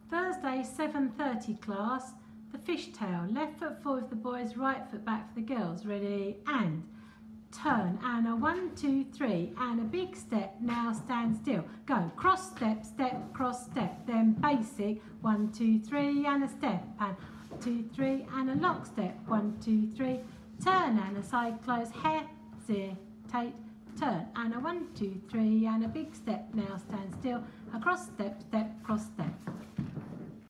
Thursday 7:30 class, the fishtail. Left foot forward for the boys, right foot back for the girls. Ready, and turn, and a 1, 2, 3, and a big step. Now stand still. Go cross step, step, cross step. Then basic 1, 2, 3, and a step, and 2, 3, and a lock step. 1, 2, 3. Turn and a side close. Hesitate. Turn and a 1, 2, 3, and a big step. Now stand still. A cross step, step, cross step.